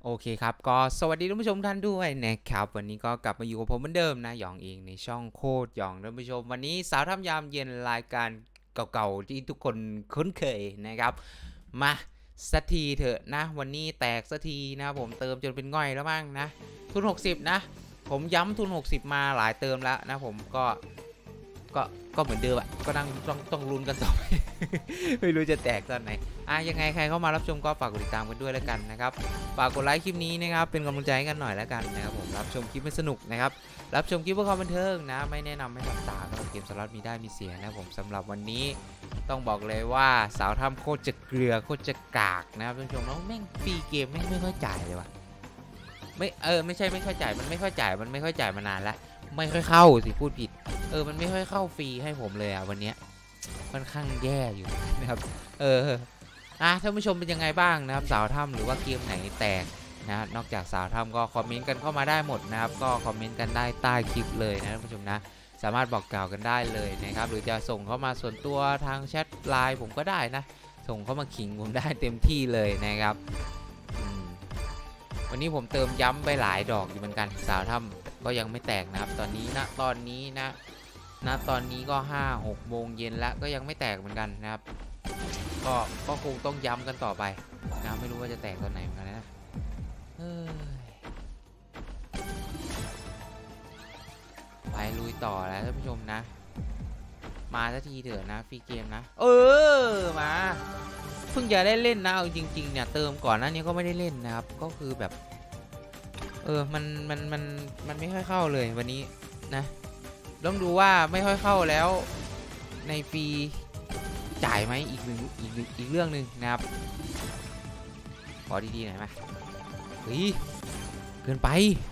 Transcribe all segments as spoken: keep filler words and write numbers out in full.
โอเคครับก็สวัสดีท่านผู้ชมท่านด้วยนะครับวันนี้ก็กลับมาอยู่กับผมเหมือนเดิมนะหยองเองในช่องโคตรหยองท่านผู้ชมวันนี้สาวทำยามเย็นรายการเก่าๆที่ทุกคนคุ้นเคยนะครับมาสักทีเถอะนะวันนี้แตกสักทีนะผมเติมจนเป็นง่อยแล้วมั้งนะทุนหกสิบนะผมย้ำทุนหกสิบมาหลายเติมแล้วนะผมก็ก็ก็เหมือนเดิมอะก็นั่งต้องต้องลุ้นกันต่อไป ไม่รู้จะแตกตอนไหนอ่ะยังไงใครเข้ามารับชมก็ฝากกดติดตามกันด้วยแล้วกันนะครับฝากกดไลค์คลิปนี้นะครับเป็นกำลังใจให้กันหน่อยแล้วกันนะครับผมรับชมคลิปไม่สนุกนะครับรับชมคลิปเพื่อความบันเทิงนะไม่แนะนำให้ทำตามนะเกมสล็อตมีได้มีเสียนะผมสำหรับวันนี้ต้องบอกเลยว่าสาวทำโคตรจะเกลือโคตรจะกากนะครับท่านผู้ชมแล้วแม่งฟรีเกมแม่งไม่ค่อยจ่ายเลยวะไม่เออไม่ใช่ไม่ค่อยจ่ายมันไม่ค่อยจ่ายมันไม่ค่อยจ่ายมานานแล้วไม่ค่อยเข้าสิพูดผิดเออมันไม่ค่อยเข้าฟรีให้ผมเลยอ่ะวันนี้ค่อนข้างแย่อยู่นะครับเอออ่ะท่านผู้ชมเป็นยังไงบ้างนะครับสาวถ้ำหรือว่าเกมไหนแตกนะนอกจากสาวถ้ำก็คอมเมนต์กันเข้ามาได้หมดนะครับก็คอมเมนต์กันได้ใต้คลิปเลยนะท่านผู้ชมนะสามารถบอกกล่าวกันได้เลยนะครับหรือจะส่งเข้ามาส่วนตัวทางแชทไลน์ผมก็ได้นะส่งเข้ามาขิงผมได้เต็มที่เลยนะครับวันนี้ผมเติมย้ำไปหลายดอกอยู่เหมือนกันสาวถ้ำก็ยังไม่แตกนะครับตอนนี้นะตอนนี้นะนะตอนนี้ก็ห้าหกโมงเย็นแล้วก็ยังไม่แตกเหมือนกันนะครับก็ก็คงต้องย้ำกันต่อไปนะไม่รู้ว่าจะแตกตอนไหนเหมือนกันนะไปลุยต่อแล้วท่านผู้ชมนะมาสักทีเถอะนะฟรีเกมนะเออมาเพิ่งจะได้เล่นนะเอาจริงๆเนี่ยเติมก่อนหน้านี้ก็ไม่ได้เล่นนะครับก็คือแบบเออมันมันมันมันไม่ค่อยเข้าเลยวันนี้นะต้องดูว่าไม่ค่อยเข้าแล้วในฟรีจ่ายไหมอีกหนึ่งอีกอีกเรื่องหนึ่งนะครับขอดีๆหน่อยไหมเฮ้ยเกินไป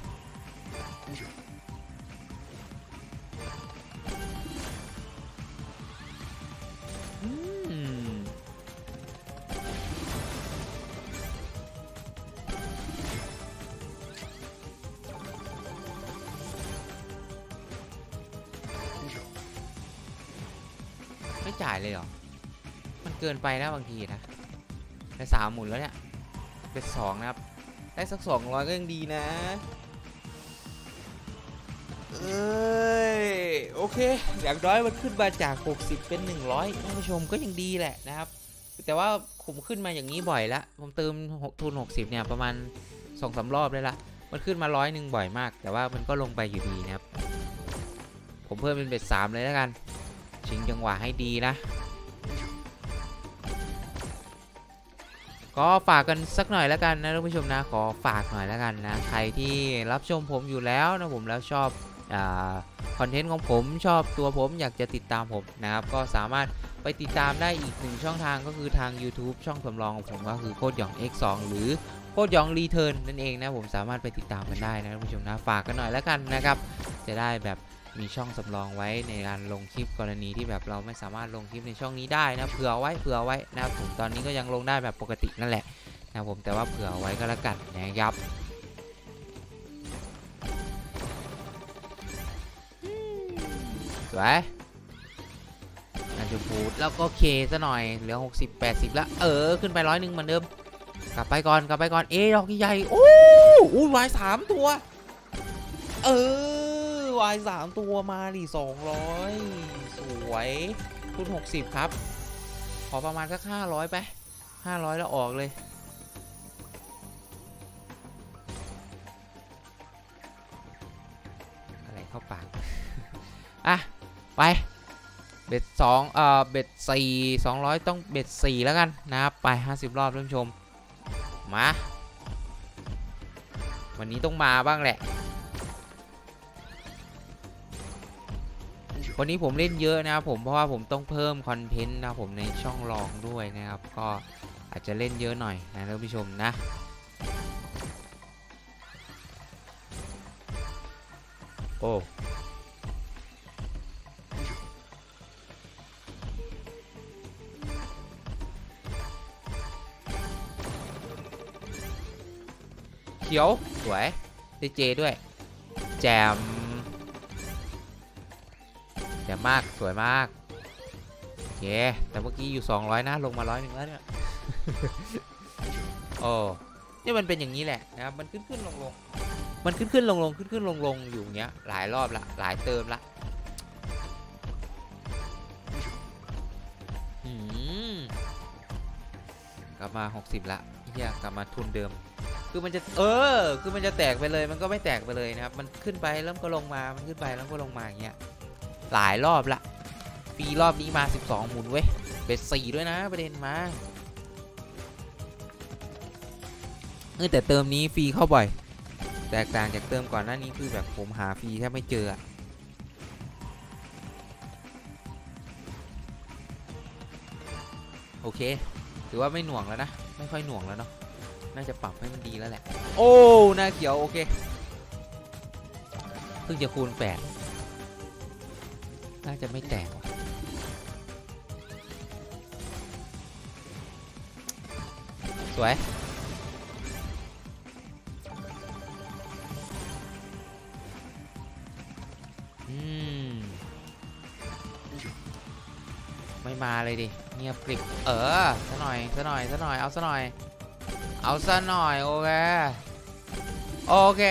ไม่จ่ายเลยเหรอมันเกินไปนะบางทีนะได้สามหมุนแล้วเนี่ยเป็นสองนะครับได้สักสองร้อยก็ยังดีนะเอ้ยโอเคอย่างน้อยมันขึ้นมาจากหกสิบเป็นหนึ่งร้อยท่านผู้ชมก็ยังดีแหละนะครับแต่ว่าผมขึ้นมาอย่างนี้บ่อยแล้วผมเติมทุนหกสิบเนี่ยประมาณสองสามรอบเลยละมันขึ้นมาร้อยหนึ่งบ่อยมากแต่ว่ามันก็ลงไปอยู่ดีนะครับผมเพิ่มเป็นเบ็ดสามเลยแล้วกันชิงจังหวะให้ดีนะก็ฝากกันสักหน่อยแล้วกันนะท่านผู้ชมนะขอฝากหน่อยแล้วกันนะใครที่รับชมผมอยู่แล้วนะผมแล้วชอบคอนเทนต์ของผมชอบตัวผมอยากจะติดตามผมนะครับก็สามารถไปติดตามได้อีกหนึ่งช่องทางก็คือทาง YouTube ช่องสำรองของผมก็คือโคตรหยอง เอ็กซ์ สอง หรือโคตรหยองรีเทิร์นนั่นเองนะผมสามารถไปติดตามกันได้นะท่านผู้ชมนะฝากกันหน่อยแล้วกันนะครับจะได้แบบมีช่องสำรองไว้ในการลงคลิปกรณีที่แบบเราไม่สามารถลงคลิปในช่องนี้ได้นะเผื่อไว้เผื่อไว้นะครับผมตอนนี้ก็ยังลงได้แบบปกตินั่นแหละนะผมแต่ว่าเผื่อไว้ก็แล้วกันนะครับสวยน่าจะพูดแล้วก็เคซะหน่อยเหลือหกสิบ แปดสิบแล้วเออขึ้นไปร้อยหนึ่งเหมือนเดิมกลับไปก่อนกลับไปก่อนเอ๊ดอกใหญ่โอ้อู้วายสามตัวเออวายสามตัวมาดิสองร้อยสวยทุนหกสิบครับขอประมาณสักห้าร้อยไปห้าร้อยแล้วออกเลยอะไรเข้าปากอ่ะไปเบ็ดสองเอ่อเบ็ดสี่สองร้อยต้องเบ็ดสี่แล้วกันนะครับไปห้าสิบรอบท่านผู้ชมมาวันนี้ต้องมาบ้างแหละวันนี้ผมเล่นเยอะนะครับผมเพราะว่าผมต้องเพิ่มคอนเทนต์นะผมในช่องรองด้วยนะครับก็อาจจะเล่นเยอะหน่อยนะท่านผู้ชมนะโอ้เขียวสวยได้เจด้วยแจมแจมมากสวยมากโอเคแต่เมื่อกี้อยู่สองร้อยนะลงมาร้อยหนึ่งแล้วเนี่ยโอ้นี่มันเป็นอย่างนี้แหละนะครับมันขึ้นขึ้นลงลงมันขึ้นขึ้นลงลงขึ้นขึ้นลงลงอยู่อย่างเงี้ยหลายรอบละหลายเติมละกลับมาหกสิบละเฮียกลับมาทุนเดิมคือมันจะเออคือมันจะแตกไปเลยมันก็ไม่แตกไปเลยนะครับมันขึ้นไปแล้วก็ลงมามันขึ้นไปแล้วก็ลงมาอย่างเงี้ยหลายรอบละฟรีรอบนี้มาสิบสองหมุนเว้ยเบ็ดสี่ด้วยนะประเด็นมาเออแต่เติมนี้ฟรีเข้าบ่อยแตกต่างจากเติมก่อนหน้านี้คือแบบผมหาฟรีแทบไม่เจอโอเคถือว่าไม่หน่วงแล้วนะไม่ค่อยหน่วงแล้วเนาะน่าจะปรับให้มันดีแล้วแหละโอ้หน้าเขียวโอเคเพิ่งจะคูณแปดน่าจะไม่แตกสวยอืมไม่มาเลยดิเงียบกริบเออซะหน่อยซะหน่อยซะหน่อยเอาซะหน่อยเอาซะหน่อยโอเคโอเค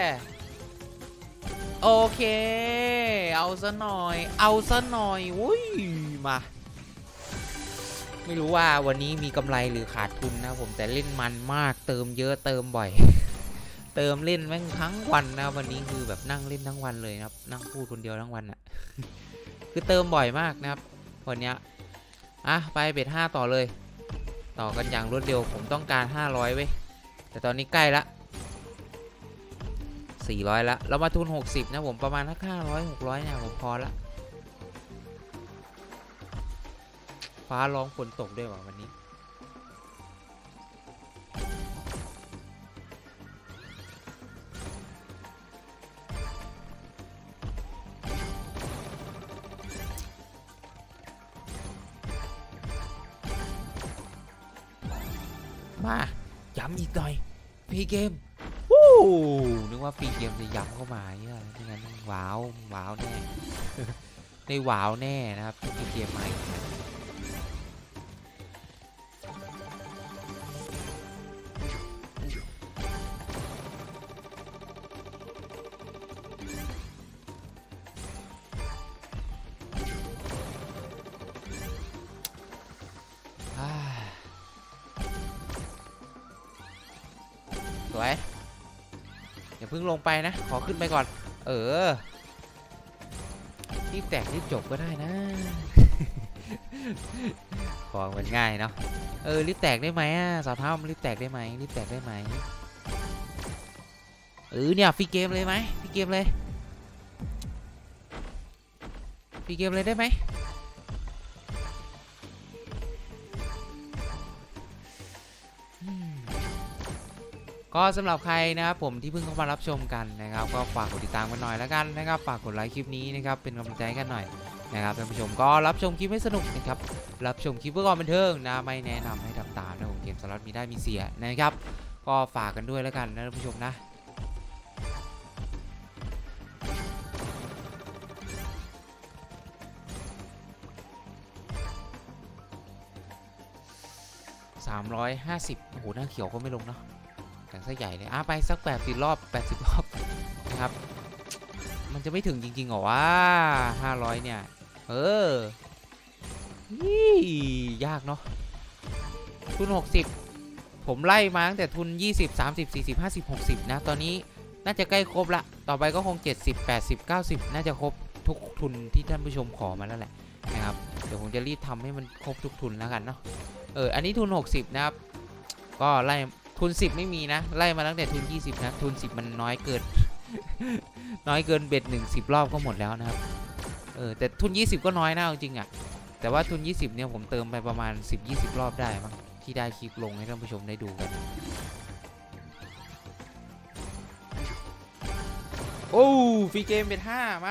โอเคเอาซะหน่อยเอาซะหน่อยอุ้ยมาไม่รู้ว่าวันนี้มีกำไรหรือขาดทุนนะผมแต่เล่นมันมากเติมเยอะเติมบ่อยเติมเล่นแม่งทั้งวันนะวันนี้คือแบบนั่งเล่นทั้งวันเลยนะครับนั่งพูดคนเดียวทั้งวันอะคือเติมบ่อยมากนะครับวันนี้อ่ะไปเบ็ดห้าต่อเลยต่อกันอย่างรวดเร็วผมต้องการห้าร้อยเว้ยแต่ตอนนี้ใกล้ละสี่ร้อยละเรามาทุนหกสิบนะผมประมาณถ้าห้าร้อย หกร้อยเนี่ยผมพอละฟ้าร้องฝนตกด้วยว่ะวันนี้มาย้ำอีกหน่อยฟรีเกมวู้นึกว่าฟรีเกมจะย้ำเข้ามาเนี่ยไม่งั้นว้าวว้าวแน่ในว้าวแน่นะครับฟรีเกมมาอีกสวยอย่าเพิ่งลงไปนะขอขึ้นไปก่อนเออรีบแตกรีบจบก็ได้นะของมันง่ายเนาะเออรีบแตกได้ไหมอ่ะสาวเท้ารีบแตกได้ไหมรีบแตกได้ไหมเออเนี่ยฟรีเกมเลยไหมฟรีเกมเลยฟรีเกมเลยได้ไหมก็สำหรับใครนะครับผมที่เพิ่งเข้ามารับชมกันนะครับก็ฝากกดติดตามกันหน่อยแล้วกันนะครับฝากกดไลค์คลิปนี้นะครับเป็นกำลังใจกันหน่อยนะครับท่านผู้ชมก็รับชมคลิปให้สนุกนะครับรับชมคลิปเพื่อความบันเทิงนะไม่แนะนำให้ทำตามนะผมเกมสล็อตมีได้มีเสียนะครับก็ฝากกันด้วยแล้วกันนะท่านผู้ชมนะสามร้อยห้าสิบโอ้โหหน้าเขียวก็ไม่ลงเนาะแต่ซะใหญ่เลยอ่ะไปสักแปดสิบรอบแปดสิบรอบนะครับมันจะไม่ถึงจริงๆหรอว่าห้าร้อยเนี่ยเออยากเนาะทุนหกสิบผมไล่มาตั้งแต่ทุนยี่สิบ สามสิบ สี่สิบ ห้าสิบ หกสิบนะตอนนี้น่าจะใกล้ครบละต่อไปก็คงเจ็ดสิบ แปดสิบ เก้าสิบน่าจะครบทุกทุนที่ท่านผู้ชมขอมาแล้วแหละนะครับเดี๋ยวผมจะรีบทำให้มันครบทุกทุนแล้วกันเนาะเอออันนี้ทุนหกสิบนะครับก็ไล่ทุนสิบไม่มีนะไล่มาตั้งแต่ทุนยี่สิบนะทุนสิบมันน้อยเกิน น้อยเกินเบ็ดหนึ่ง สิบรอบก็หมดแล้วนะครับเออแต่ทุนยี่สิบก็น้อยนะจริงๆอ่ะแต่ว่าทุนยี่สิบเนี่ยผมเติมไปประมาณสิบ ยี่สิบรอบได้มั้งที่ได้คลิปลงให้ท่านผู้ชมได้ดูกันโอ้ฟรีเกมเป็นห้ามา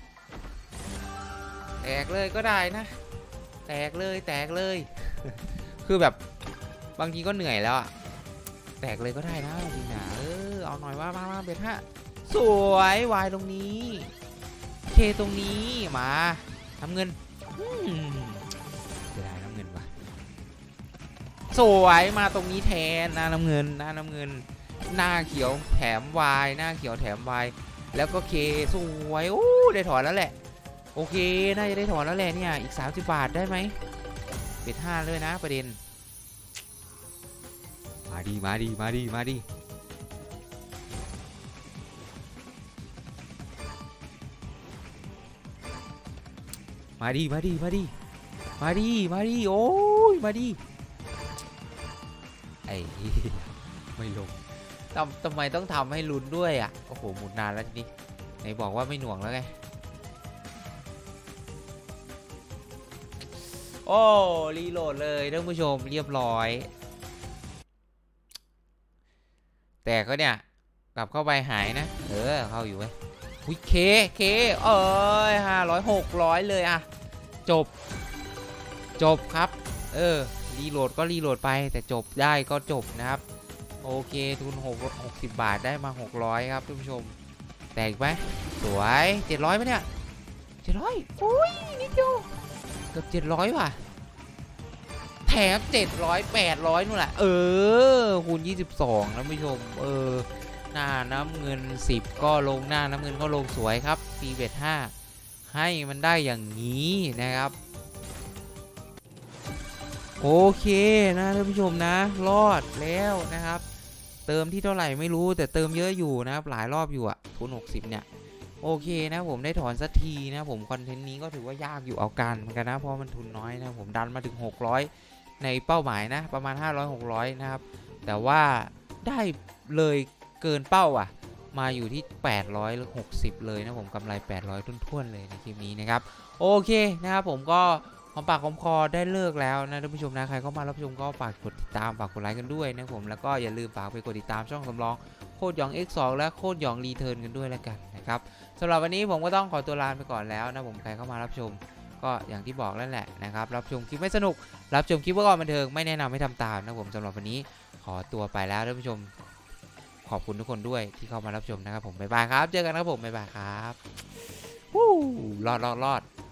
แตกเลยก็ได้นะแตกเลยแตกเลย คือแบบบางทีก็เหนื่อยแล้วอะแตกเลยก็ได้นะจริงนะเออเอาหน่อยว่ามามาเบ็ดห้าสวยวายตรงนี้เคตรงนี้มาน้ำเงินจะได้น้ำเงินวะสวยมาตรงนี้แทนหน้าน้ำเงินหน้าน้ำเงินหน้าเขียวแถมวายหน้าเขียวแถมวายแล้วก็เคสวยโอ้ได้ถอนแล้วแหละโอเคน่าจะได้ถอนแล้วแหละเนี่ยอีกสามสิบบาทได้ไหมเป็ดห้าเลยนะประเด็นมาดีมาดีมาดีมาดีมาดีมาดีมาดีมาดีมาดีโอ้ยมาดีไอ้ไม่ลงทำทำไมต้องทำให้ลุ้นด้วยอ่ะโอ้โหหมุนนานแล้วนี่ไหนบอกว่าไม่หน่วงแล้วไงโอ้รีโหลดเลยท่านผู้ชมเรียบร้อยแต่ก็เนี่ยกลับเข้าไปหายนะเออเข้าอยู่ไหมอุ้ยเคเคเอ้ยห้าร้อยหกร้อยเลยอะจบจบครับเออรีโหลดก็รีโหลดไปแต่จบได้ก็จบนะครับโอเคทุนหกหกสิบบาทได้มาหกร้อยครับท่านผู้ชมแตกไหมสวยเจ็ดร้อยไหมเนี่ยเจ็ดร้อยอุ้ยนิดเดียวเกือบเจ็ดร้อยว่ะแถมเจ็ดร้อยแปดร้อยนู่นแหละเออคูณยี่สิบสองท่านผู้ชมเออหน้าน้ำเงินสิบก็ลงหน้าน้ำเงินก็ลงสวยครับปีเบ็ดห้าให้มันได้อย่างนี้นะครับโอเคนะท่านผู้ชมนะรอดแล้วนะครับเติมที่เท่าไหร่ไม่รู้แต่เติมเยอะอยู่นะครับหลายรอบอยู่อะคูณหกสิบเนี่ยโอเคนะผมได้ถอนสักทีนะผมคอนเทนต์นี้ก็ถือว่ายากอยู่เอาการเหมือนกันนะเพราะมันทุนน้อยนะผมดันมาถึงหกร้อยในเป้าหมายนะประมาณห้าร้อย หกร้อยนะครับแต่ว่าได้เลยเกินเป้าอ่ะมาอยู่ที่แปดร้อยหกสิบเลยนะผมกำไรแปดร้อยทุ่นๆเลยในคลิปนี้นะครับโอเคนะครับผมก็หอมปากหอมคอได้เลิกแล้วนะท่านผู้ชมนะใครเข้ามารับชมก็ฝากกดติดตามฝากกดไลค์กันด้วยนะผมแล้วก็อย่าลืมฝากไปกดติดตามช่องสำรองโคตรหยอง เอ็กซ์ สอง และโคตรหยองรีเทิร์นกันด้วยแล้วกันนะครับสำหรับวันนี้ผมก็ต้องขอตัวลาไปก่อนแล้วนะผมใครเข้ามารับชมก็อย่างที่บอกแล้วแหละนะครับรับชมคลิปไม่สนุกรับชมคลิปเพื่อความบันเทิงไม่แนะนำให้ทำตามนะผมสำหรับวันนี้ขอตัวไปแล้วท่านผู้ชมขอบคุณทุกคนด้วยที่เข้ามารับชมนะครับผมบ๊ายบายครับเจอกันครับผมบ๊ายบายครับวู้รอดรอดรอด